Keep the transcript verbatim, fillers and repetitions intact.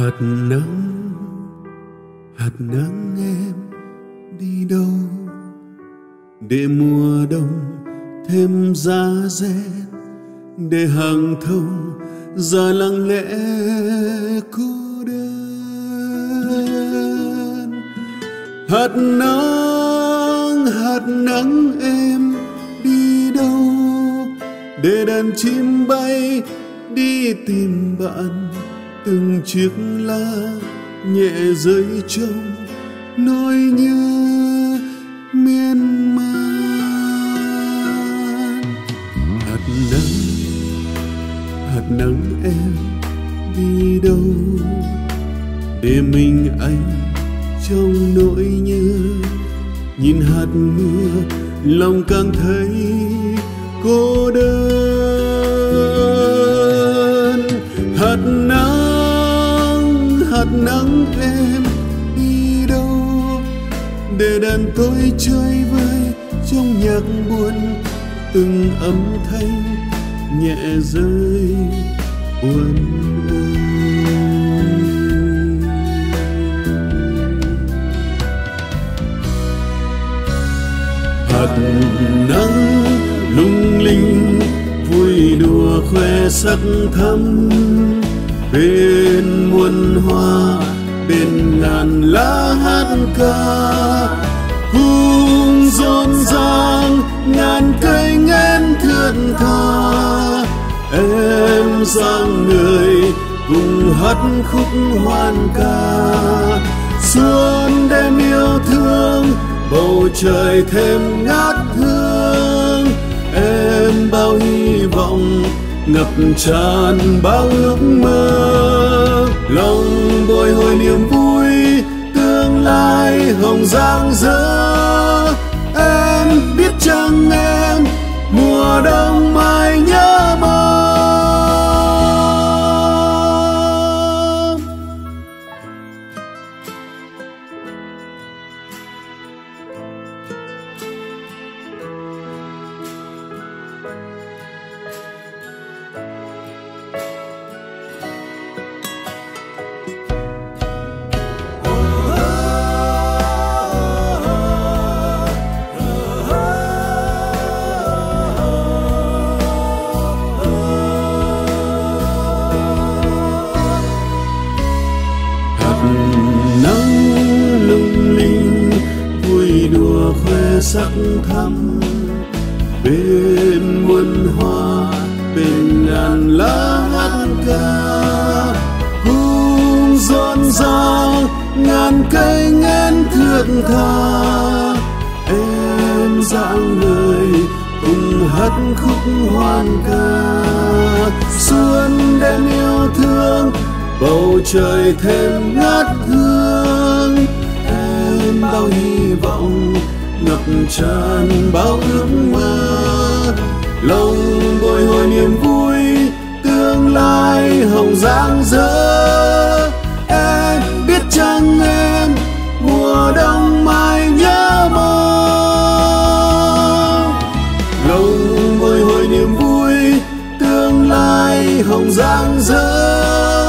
Hạt nắng, hạt nắng em đi đâu để mùa đông thêm giá rét, để hàng thông ra lặng lẽ cô đơn. Hạt nắng, hạt nắng em đi đâu để đàn chim bay đi tìm bạn, từng chiếc lá nhẹ rơi trong nỗi nhớ miên man. Hạt nắng, hạt nắng em đi đâu để mình anh trong nỗi nhớ, nhìn hạt mưa lòng càng thấy cô đơn. Hạt nắng, hạt nắng em đi đâu để đàn tôi chơi vơi trong nhạc buồn, từng âm thanh nhẹ rơi buồn ơi. Hạt nắng lung linh vui đùa khoe sắc thắm, bên muôn hoa bên ngàn lá hát ca, hùng rộn ràng ngàn cây nghén thướt tha. Em dáng người cùng hát khúc hoan ca, xuân đêm yêu thương bầu trời thêm ngát hương. Em bao hy vọng ngập tràn bao ước mơ, lòng bồi hồi niềm vui tương lai hồng rạng rỡ. Em biết chăng em mùa đông mai nhớ mong. Nắng lung linh vui đùa khoe sắc thắm, bên muôn hoa bên ngàn lá hát ca, hùng rộn ràng ngàn cây nghén thướt tha. Em dáng người cùng hát khúc hoan ca, xuân đêm yêu thương bầu trời thêm ngát hương. Em bao hy vọng ngập tràn bao ước mơ, lòng bồi hồi niềm vui tương lai hồng rạng rỡ. Em biết chăng em mùa đông mai nhớ mong, lòng bồi hồi niềm vui tương lai hồng rạng rỡ.